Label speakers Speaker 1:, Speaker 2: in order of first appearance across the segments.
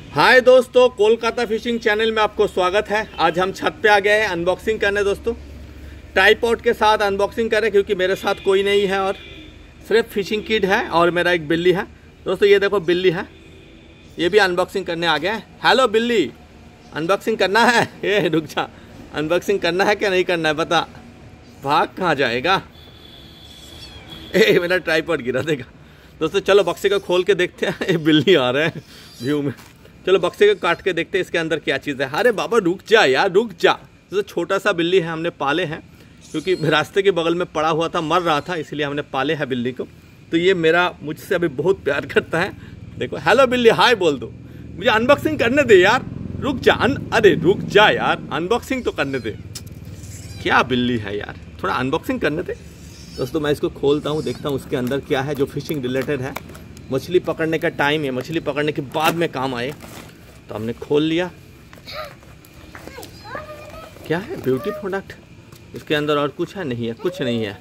Speaker 1: हाय दोस्तों, Kolkata fishing channel में आपको स्वागत है। आज हम छत पे आ गए हैं अनबॉक्सिंग करने दोस्तों। ट्राइपॉड के साथ अनबॉक्सिंग करें क्योंकि मेरे साथ कोई नहीं है और सिर्फ फिशिंग किट है और मेरा एक बिल्ली है दोस्तों। ये देखो बिल्ली है, ये भी अनबॉक्सिंग करने आ गया है। हेलो बिल्ली, अनबॉक्सिंग करना है? ये रुक जा, अनबॉक्सिंग करना है क्या नहीं करना है बता। भाग कहाँ जाएगा? मेरा ट्राइपॉड गिरा देगा दोस्तों। चलो बक्से को खोल के देखते हैं। ये बिल्ली आ रहे हैं व्यू में। चलो बक्से को काट के देखते हैं इसके अंदर क्या चीज़ है। अरे बाबा रुक जा यार, रुक जा। तो छोटा सा बिल्ली है, हमने पाले हैं क्योंकि रास्ते के बगल में पड़ा हुआ था, मर रहा था, इसलिए हमने पाले हैं बिल्ली को। तो ये मेरा मुझसे अभी बहुत प्यार करता है। देखो हेलो बिल्ली, हाय बोल दो। मुझे अनबॉक्सिंग करने दे यार, रुक जा। अरे रुक जा यार, अनबॉक्सिंग तो करने दे। क्या बिल्ली है यार, थोड़ा अनबॉक्सिंग करने दे दोस्तों। मैं इसको खोलता हूँ, देखता हूँ उसके अंदर क्या है जो फिशिंग रिलेटेड है। मछली पकड़ने का टाइम है, मछली पकड़ने के बाद में काम आए। तो हमने खोल लिया। क्या है? Beauty product. इसके अंदर और कुछ है? नहीं है, कुछ नहीं है।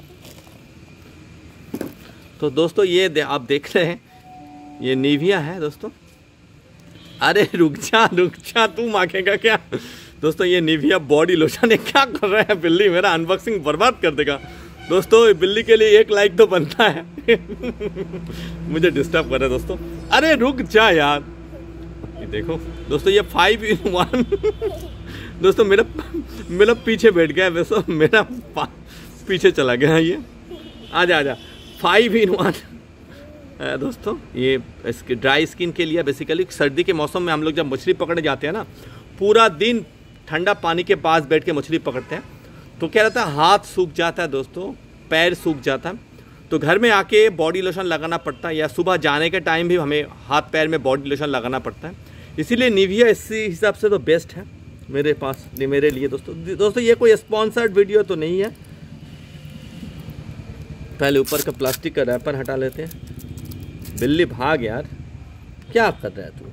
Speaker 1: तो दोस्तों ये आप देख रहे हैं, ये निविया है दोस्तों। अरे रुक जा, तू मांगेगा क्या? दोस्तों ये निविया बॉडी लोशन है। क्या कर रहा है बिल्ली? मेरा अनबॉक्सिंग बर्बाद कर देगा दोस्तों। बिल्ली के लिए एक लाइक तो बनता है। मुझे डिस्टर्ब कर रहा है दोस्तों। अरे रुक जा यार। ये देखो दोस्तों, ये 5 in 1 दोस्तों। मेरा पीछे बैठ गया वैसे, मेरा पीछे चला गया ये। आजा 5 in 1 दोस्तों। ये इसके ड्राई स्किन के लिए बेसिकली। सर्दी के मौसम में हम लोग जब मछली पकड़ने जाते हैं ना, पूरा दिन ठंडा पानी के पास बैठ के मछली पकड़ते हैं, तो क्या रहता है, हाथ सूख जाता है दोस्तों, पैर सूख जाता है। तो घर में आके बॉडी लोशन लगाना पड़ता है, या सुबह जाने के टाइम भी हमें हाथ पैर में बॉडी लोशन लगाना पड़ता है। इसीलिए निविया इसी हिसाब से तो बेस्ट है मेरे पास, मेरे लिए दोस्तों। ये कोई स्पॉन्सर्ड वीडियो तो नहीं है। पहले ऊपर का प्लास्टिक का रैपर हटा लेते हैं। बिल्ली भाग यार, क्या कर रहा है तू?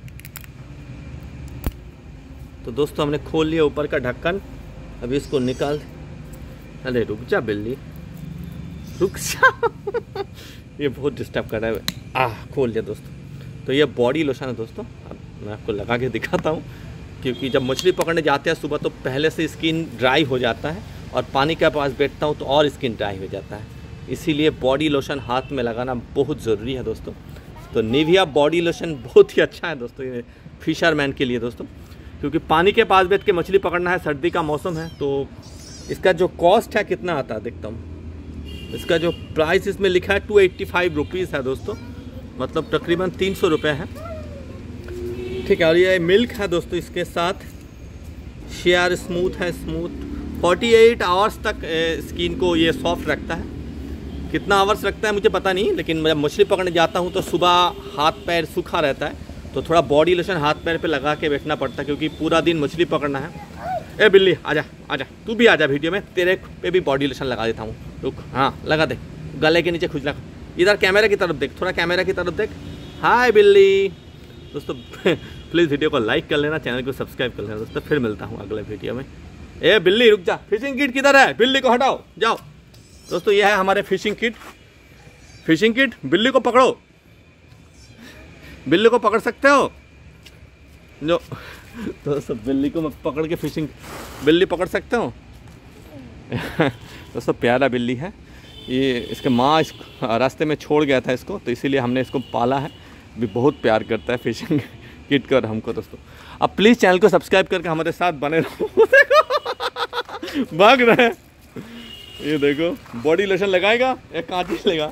Speaker 1: तो दोस्तों हमने खोल लिया ऊपर का ढक्कन। अभी इसको निकाल। अरे रुक जा बिल्ली, रुक जा। ये बहुत डिस्टर्ब कर रहा है। खोल लिया दोस्तों। तो ये बॉडी लोशन है दोस्तों। अब मैं आपको लगा के दिखाता हूँ, क्योंकि जब मछली पकड़ने जाते हैं सुबह तो पहले से स्किन ड्राई हो जाता है, और पानी के पास बैठता हूँ तो और स्किन ड्राई हो जाता है। इसीलिए बॉडी लोशन हाथ में लगाना बहुत ज़रूरी है दोस्तों। तो निविया बॉडी लोशन बहुत ही अच्छा है दोस्तों, ये फिशरमैन के लिए दोस्तों, क्योंकि पानी के पास बैठ के मछली पकड़ना है, सर्दी का मौसम है। तो इसका जो कॉस्ट है कितना आता है देखता हूँ। इसका जो प्राइस इसमें लिखा है 285 रुपीज़ है दोस्तों, मतलब तकरीबन 300 रुपये है, ठीक है। और ये मिल्क है दोस्तों इसके साथ। शेयर स्मूथ है, स्मूथ 48 आवर्स तक स्किन को ये सॉफ्ट रखता है। कितना आवर्स रखता है मुझे पता नहीं, लेकिन मैं मछली पकड़ने जाता हूँ तो सुबह हाथ पैर सूखा रहता है, तो थोड़ा बॉडी लोशन हाथ पैर पे लगा के बैठना पड़ता है, क्योंकि पूरा दिन मछली पकड़ना है। ए बिल्ली आजा, तू भी आजा वीडियो में, तेरे पे भी बॉडी लोशन लगा देता हूँ। रुक, हाँ लगा दे, गले के नीचे खुजला। इधर कैमरा की तरफ देख, थोड़ा कैमरा की तरफ देख। हाय बिल्ली दोस्तों। प्लीज़ वीडियो को लाइक कर लेना, चैनल को सब्सक्राइब कर लेना दोस्तों। फिर मिलता हूँ अगले वीडियो में। ए बिल्ली रुक जा, फिशिंग किट किधर है? बिल्ली को हटाओ, जाओ दोस्तों। ये है हमारे फिशिंग किट। बिल्ली को पकड़ो, बिल्ली को पकड़ सकते हो जो दोस्तों। बिल्ली को पकड़ के बिल्ली पकड़ सकते हो दोस्तों। प्यारा बिल्ली है ये। इसके माँ इस रास्ते में छोड़ गया था इसको, तो इसीलिए हमने इसको पाला है। भी बहुत प्यार करता है फिशिंग किट कर हमको दोस्तों। अब प्लीज़ चैनल को सब्सक्राइब करके हमारे साथ बने रहो। भाग रहे हैं, ये देखो बॉडी लोशन लगाएगा, एक कांच लेगा।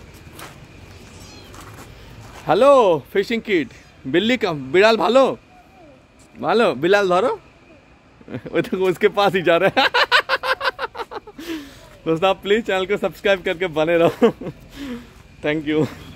Speaker 1: Hello fishing kit. बिल्ली का बिलाल भालो बिलाल धरो। वो देखो उसके पास ही जा रहा है। दोस्तों आप प्लीज़ चैनल को सब्सक्राइब करके बने रहो। Thank you.